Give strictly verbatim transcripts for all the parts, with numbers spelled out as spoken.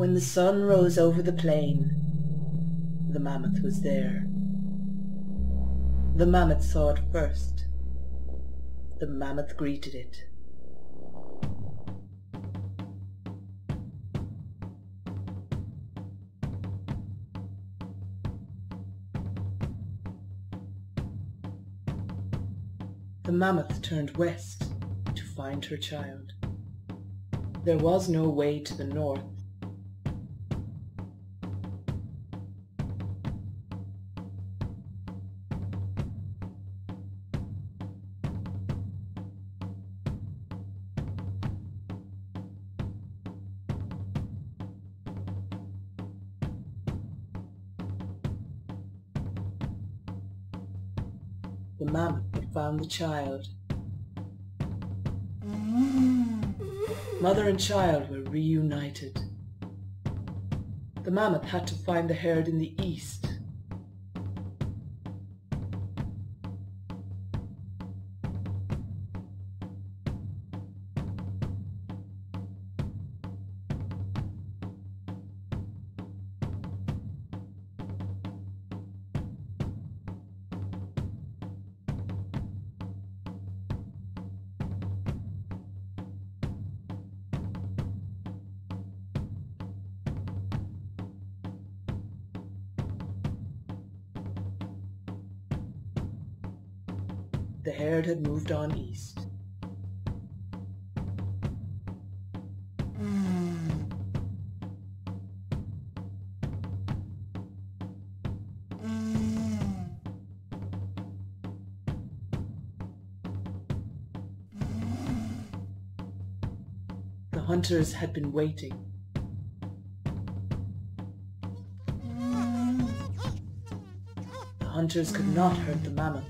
When the sun rose over the plain, the mammoth was there. The mammoth saw it first. The mammoth greeted it. The mammoth turned west to find her child. There was no way to the north. The mammoth had found the child. Mother and child were reunited. The mammoth had to find the herd in the east. The herd had moved on east. The hunters had been waiting. The hunters could not hurt the mammoth.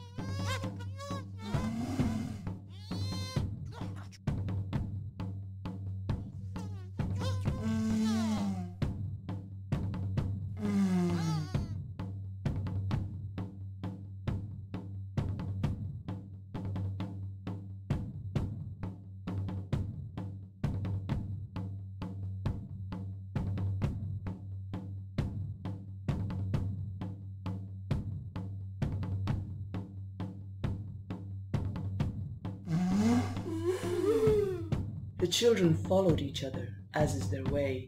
The children followed each other, as is their way.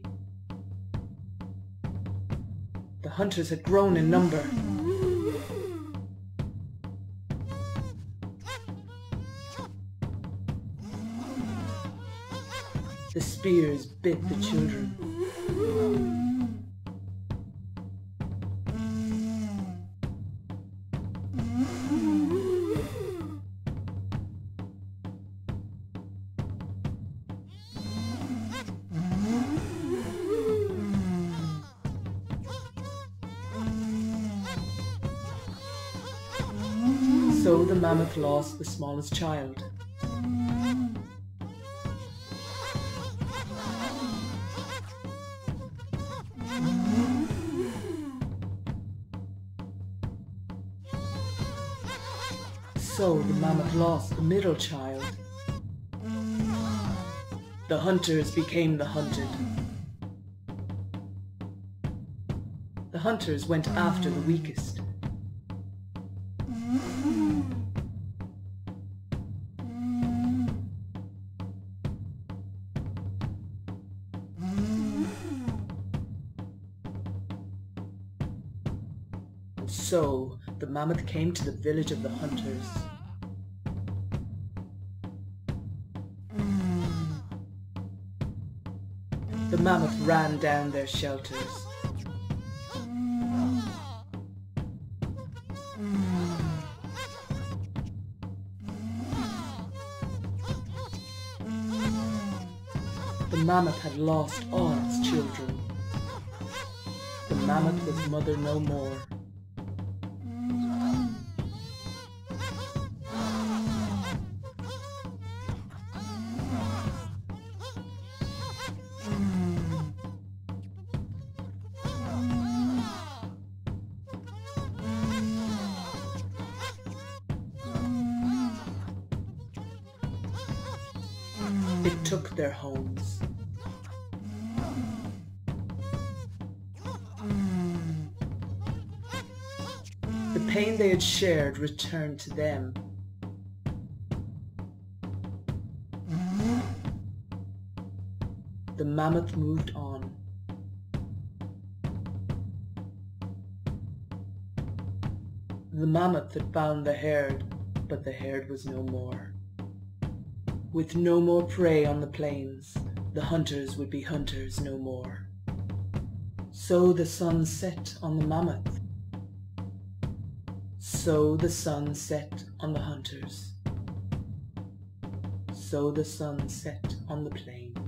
The hunters had grown in number. The spears bit the children. So the mammoth lost the smallest child. So the mammoth lost the middle child. The hunters became the hunted. The hunters went after the weakest. So the mammoth came to the village of the hunters. The mammoth ran down their shelters. The mammoth had lost all its children. The mammoth was mother no more. It took their homes. pain they had shared returned to them. The mammoth moved on. The mammoth had found the herd, but the herd was no more. With no more prey on the plains, the hunters would be hunters no more. So the sun set on the mammoth. So the sun set on the hunters. So the sun set on the plain.